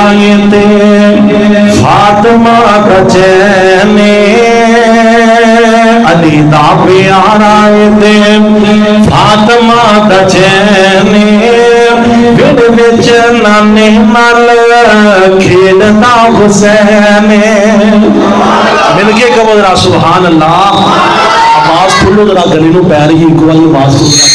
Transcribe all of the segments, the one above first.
آئے تے فاطمہ دا چین علی دا پیار آئے تے فاطمہ دا چین پھر وچ نانے نال کھیلدا حسین مل کے کہو ذرا سبحان اللہ آواز کھولو ذرا گلے نو پیر ہی ایک والی آواز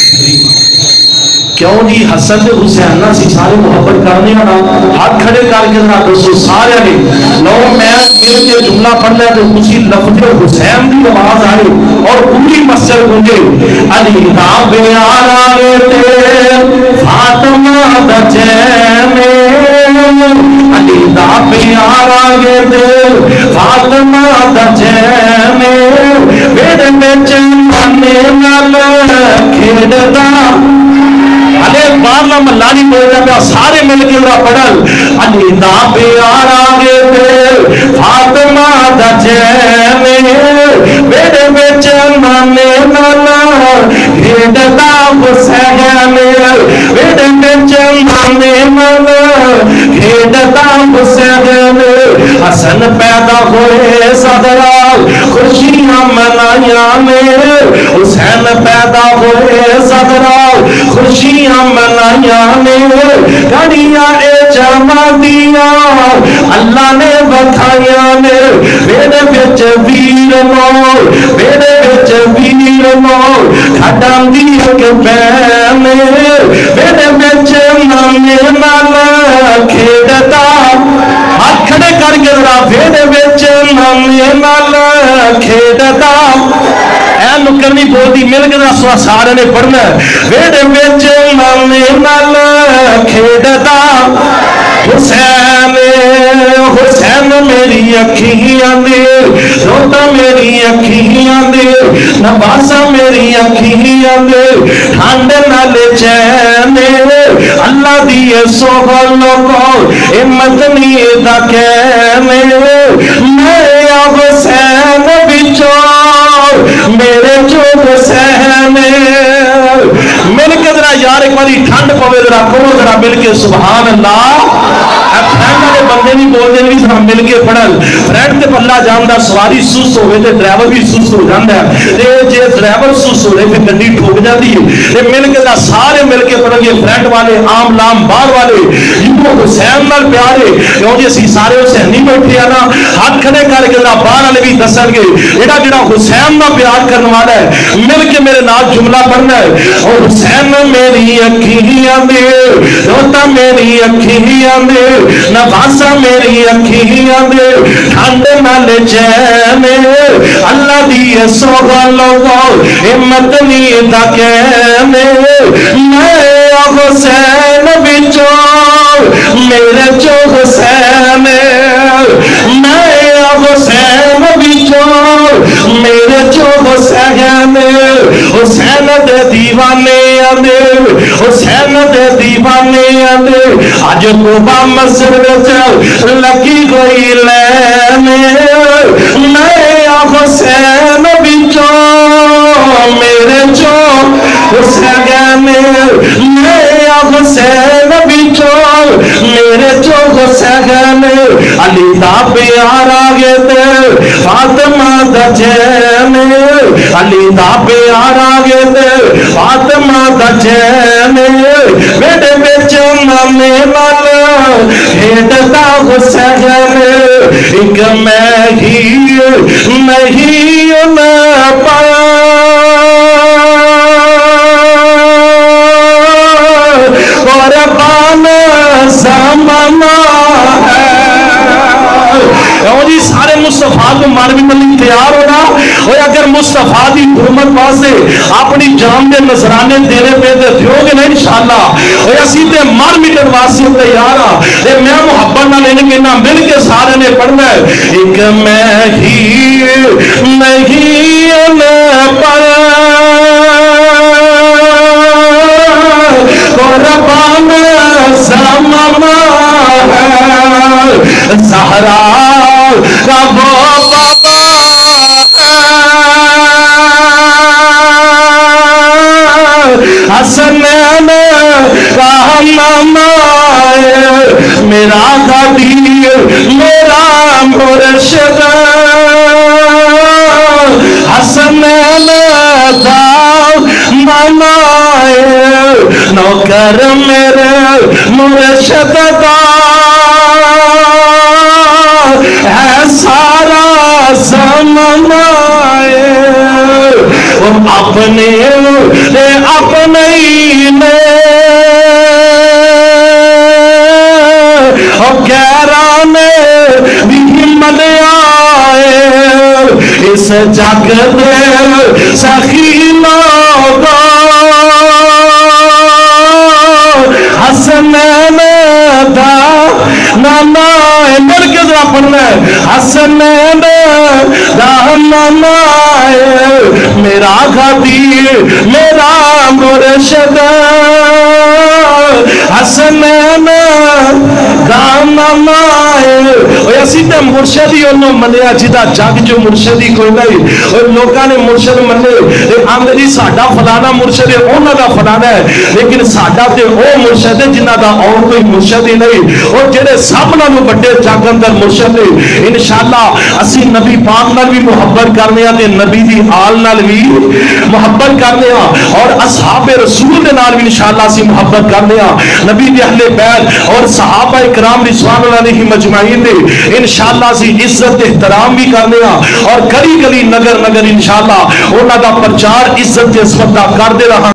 کیوں جی حسن تے حسین نا سی سارے محبت کرنے نا ہاتھ کھڑے کر کے ذرا دوستو سارے نے لو میں مل کے جملہ پڑھ لیا تو اسی لفظ حسین دی آواز آئے اور پوری مسجد گونجے علی دا پیار آئے تے فاطمہ دا چین علی دا پیار آئے تے فاطمہ دا چین میرے وچ نانے نال کھیڈدا علی بارلا محلہ نہیں بولتا پیا سارے مل کے ذرا پڑھل علی دا پیار آگے تے فاطمہ دا چین میرے وچ نانے نال کھیڈدا حسین میرے وچ نانے نال کھیڈدا حسین حسن پیدا ہوئے صدرال خوشیاں منائیاں میں حسین پیدا ہوئے صدرال خوشیاں منائیاں نے گھڑیاں اے جمع دیا اللہ نے بکھائیاں نے میرے بچ ویر مول میرے بچ ویر مول کھڑاں دی ایک بین میرے بچ نانے نال کھیڈدا ہاتھ کھڑے کر کے ذرا میرے بچ نانے نال کھیڈدا اے نکرنی بولتی مل کے ذرا سارے نے پڑھنا میرے بچ نانے نال کھیڈدا حسین حسین میری اکھیاں دے روتا میری اکھیاں دے نواسا میری اکھیاں دے ٹھنڈ نال چین اللہ دی سوہل کو مدنی دا کہن میں حسین بچوں میرے جو حسین مل کے ذرا یار ایک باری ٹھنڈ پوے ذرا کہو ذرا مل کے سبحان اللہ فرینڈ والے بندے نہیں بولتے نہیں ذرا مل کے پڑھل فرینڈ تے پلہ جاندا سواری سس ہوئے تے ڈرائیور بھی سس ہو جاندا ہے تے جے ڈرائیور سس ہو رہے پھر گڈی ٹھوک جاتی ہے تے مل کے ذرا سارے مل کے پڑھن گے فرینڈ والے عام لام باہر والے جنوں حسین نال پیار ہے کیوں جی اسی سارے حسینی بیٹھے ہیں نا ہاتھ کھڑے کر کے ذرا باہر والے بھی دسن گے جڑا جڑا حسین نال پیار کرنے والا ہے مل کے میرے نال جملہ پڑھنا ہے اور حسین میری اکھیاں دے روتا میری اکھیاں دے نواسا میری اکھیاں دے ٹھنڈ نال چین اللہ دی سوہل مدنی دا کہن میں حسین بچوں میرے جو حسین میں حسین بچوں میرے جو حسین حسین دے دیوانے آدھے حسین دے دیوانے آدھے آج کوبا مسجد چل لگی گئی لین میں حسین بچوں میرے جو حسین میں حسین بچوں میرے جو حسین علی دا پیار آگے تے فاطمہ دا چین علی دا پیار آگے تے فاطمہ دا چین میرے بچ نانے نال کھیڈدا حسین ایک میں ہی نہیں نہ پا قربان زمانہ ہے جی سارے مصطفیٰ کو مانوی ملک تیار ہونا اور اگر مصطفیٰ دی حرمت واسطے اپنی جان دے نذرانے دینے پہ تے دیو گے نا انشاءاللہ اور اسی تے مار میٹر واسطے تیار ہاں تے میں محبت نہ لینے کے نام مل کے سارے نے پڑھنا ہے ایک میں ہی نہیں نہ پر قربان زمانہ ہے زہرا کا وہ بابا حسنین کا ماما میرا غدیر میرا مرشد حسنین دا منائے نوکر میرے مرشد دا ہے سارا زمانہ اپنے اپنے گہرانے بھی ملے آئے اس جگ دے سخی لوگا حسنین دا نانا مل کے ذرا پڑھنا ہے حسنین دا نانا میرا غدیر میرا مرشد حسنین دا نانا اسی تے مرشدی انہوں منیا جدا جگ جو مرشدی کوئی نہیں اور لوگاں نے مرشد منے آمدے جی ساڈا فلانا مرشد ہے انہاں دا فلانا ہے لیکن ساڈا تے او مرشد ہے جنہاں دا اور کوئی مرشد ہی نہیں اور جڑے سب نالوں بڑے جگ اندر مرشد نے انشاءاللہ اسی نبی پاک نال بھی محبت کرنے ہاں تے نبی دی آل نال بھی محبت کرنے ہاں اور اصحاب رسول دے نال بھی انشاءاللہ اسی محبت کرنے ہاں نبی دے اہل بیت اور صحابہ کرام رضوان اللہ علیہم اجمعین دے انشاءاللہ اسی عزت احترام بھی کرنے ہاں اور گلی گلی نگر نگر انشاءاللہ انہاں دا پرچار عزت عصمت دا کر دے رہا